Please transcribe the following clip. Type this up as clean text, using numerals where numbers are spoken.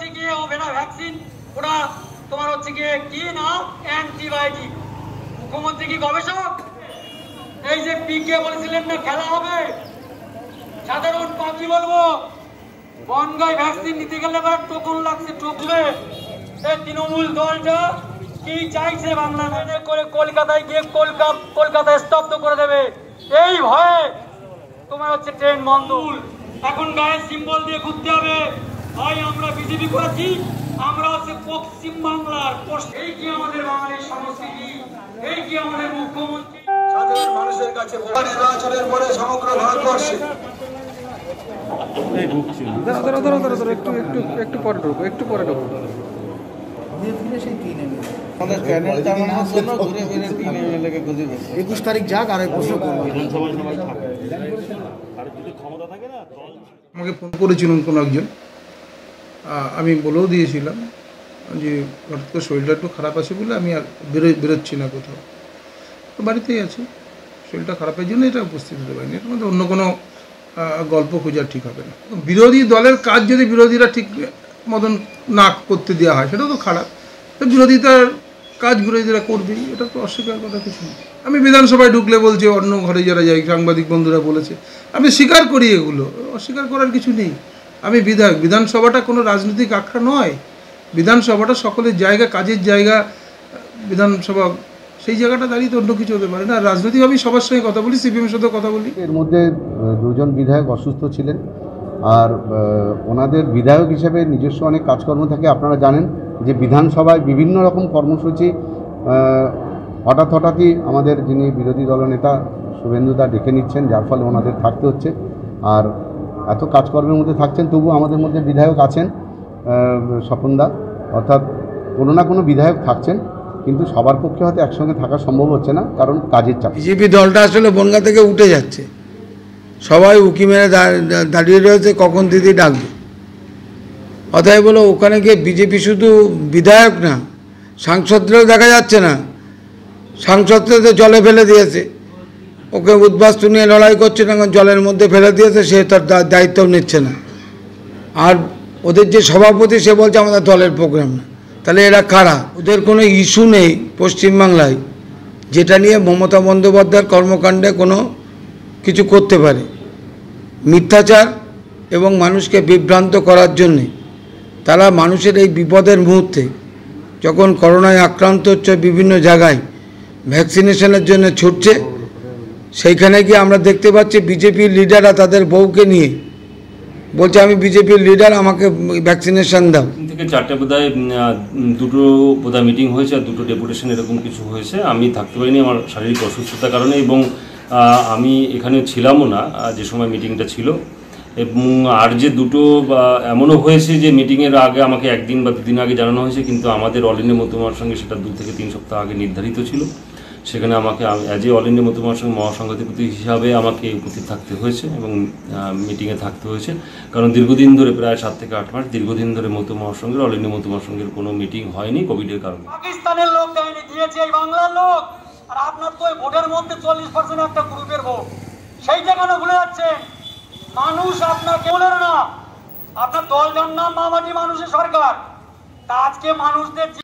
হচ্ছে গিয়ে ওভেনা ভ্যাকসিন, ওরা তোমার হচ্ছে গিয়ে কি না অ্যান্টিবায়োটিক। মুখ্যমন্ত্রী কি গবেষক? এই যে পিকে বলেছিলেন না খেলা হবে, সাধারণ পাবজি বলবো বনগাই ভ্যাকসিন নিতে গেলে এবার টোকন লাগছে, টোকবে। এই তৃণমূল দলটা কি চাইছে বাংলা মেনে করে কলকাতায় গিয়ে কলকাতায় স্তব্ধ করে দেবে, এই ভয়ে তোমার হচ্ছে ট্রেন বন্ধ। এখন গায়ে সিম্বল দিয়ে ঘুরতে হবে, হয় আমরা বিজেপি করেছি, আমরা হচ্ছে পশ্চিম বাংলার। এই কি আমাদের বাঙালির সংস্কৃতি, এই কি আমাদের মুখ্যমন্ত্রী। সাধারণ মানুষের কাছে নির্বাচনের পরে সমগ্র ভারতবর্ষে একটু পরে ঢুকো। আমাদের চ্যানেলটা মনে হয় ঘুরে ফিরে 3 এমএলএ-কে খুঁজে পেয়েছে। 21 তারিখ যাক আর প্রশ্ন করবো। আমাকে ফোন করেছিলেন কোনো একজন, আমি বলেও দিয়েছিলাম যে হঠাৎ করে শরীরটা একটু খারাপ আছে বলে আমি আর বেরোচ্ছি না কোথাও, তো বাড়িতেই আছি। শরীরটা খারাপের জন্য এটা উপস্থিত হতে পারিনি। এর মধ্যে অন্য কোনো গল্প খোঁজা ঠিক হবে না। বিরোধী দলের কাজ যদি বিরোধীরা ঠিক মতন না করতে দেওয়া হয় সেটা তো খারাপ। তো বিরোধিতার কাজ বিরোধীরা করবেই, এটা তো অস্বীকার করার কিছু নেই। আমি বিধানসভায় ঢুকলে বলছি অন্য ঘরে যারা যাই সাংবাদিক বন্ধুরা বলেছে, আমি স্বীকার করি, এগুলো অস্বীকার করার কিছু নেই। আমি বিধায়ক, বিধানসভাটা কোনো রাজনৈতিক আখড়া নয়। বিধানসভাটা সকলের জায়গা, কাজের জায়গা। বিধানসভা সেই জায়গাটা দাঁড়িয়ে তো অন্য কিছু হতে পারে না। রাজনৈতিক আমি সবার সঙ্গে কথা বলি, সিপিএমের সাথে কথা বলি। এর মধ্যে 2 জন বিধায়ক অসুস্থ ছিলেন, আর ওনাদের বিধায়ক হিসেবে নিজস্ব অনেক কাজকর্ম থাকে। আপনারা জানেন যে বিধানসভায় বিভিন্ন রকম কর্মসূচি হঠাৎই আমাদের যিনি বিরোধী দলনেতা শুভেন্দুদা ডেকে নিচ্ছেন, যার ফলে ওনাদের থাকতে হচ্ছে। আর এত কাজকর্মের মধ্যে থাকছেন, তবু আমাদের মধ্যে বিধায়ক আছেন স্বপনদা, অর্থাৎ কোনো না কোনো বিধায়ক থাকছেন, কিন্তু সবার পক্ষে হয়তো একসঙ্গে থাকা সম্ভব হচ্ছে না, কারণ কাজের চাপ। বিজেপি দলটা আসলে বনগা থেকে উঠে যাচ্ছে, সবাই উকি মেরে দাঁড়িয়ে রয়েছে কখন দিদি ডাকবে। অতএব বলো ওখানে গিয়ে বিজেপি শুধু বিধায়ক না, সাংসদরাও দেখা যাচ্ছে না। সাংসদরা তো জলে ফেলে দিয়েছে, ওকে উদ্বাস্তু নিয়ে লড়াই করছে না, জলের মধ্যে ফেলে দিয়েছে, সে তার দায়িত্বও নিচ্ছে না। আর ওদের যে সভাপতি সে বলছে আমাদের দলের প্রোগ্রাম না। তাহলে এরা কারা? ওদের কোনো ইস্যু নেই পশ্চিমবাংলায় যেটা নিয়ে মমতা বন্দ্যোপাধ্যায়ের কর্মকাণ্ডে কোনো কিছু করতে পারে। মিথ্যাচার এবং মানুষকে বিভ্রান্ত করার জন্যে তারা মানুষের এই বিপদের মুহূর্তে, যখন করোনায় আক্রান্ত হচ্ছে বিভিন্ন জায়গায় ভ্যাকসিনেশনের জন্য ছুটছে, সেইখানে গিয়ে আমরা দেখতে পাচ্ছি বিজেপির লিডাররা তাদের বউকে নিয়ে বলছে আমি বিজেপির লিডার, আমাকে ভ্যাকসিনেশন দাও। 3 থেকে 4টে বোধহয় দুটো বোধহয় মিটিং হয়েছে, আর 2টো ডেপুটেশন এরকম কিছু হয়েছে। আমি থাকতে পারিনি আমার শারীরিক অসুস্থতার কারণে, এবং আমি এখানে ছিলামও না যে সময় মিটিংটা ছিল। এবং আর যে দুটো এমনও হয়েছে যে মিটিংয়ের আগে আমাকে 1 দিন বা 2 দিন আগে জানানো হয়েছে, কিন্তু আমাদের অল ইন্ডিয়া মতুমার সঙ্গে সেটা 2 থেকে 3 সপ্তাহ আগে নির্ধারিত ছিল। সেখানে আমাকে অ্যাজ এ অল ইন্ডিয়া মতুমার সঙ্গে মহাসংঘাধিপতি হিসাবে আমাকে উপস্থিত থাকতে হয়েছে এবং মিটিংয়ে থাকতে হয়েছে, কারণ দীর্ঘদিন ধরে প্রায় 7 থেকে 8 মাস দীর্ঘদিন ধরে মতু মহাসংঘের অল ইন্ডিয়া মতু মহাসংঘের কোনো মিটিং হয়নি কোভিডের কারণে। পাকিস্তানের লোক দিয়েছে এই বাংলার লোক, আর আপনার তো ওই ভোটের মধ্যে 40% একটা গ্রুপের ভোট, সেইটা কেন ভুলে যাচ্ছে? মানুষ আপনাকে বলেন না, আপনার দলটার নাম মামাটি মানুষের সরকার। তা আজকে মানুষদের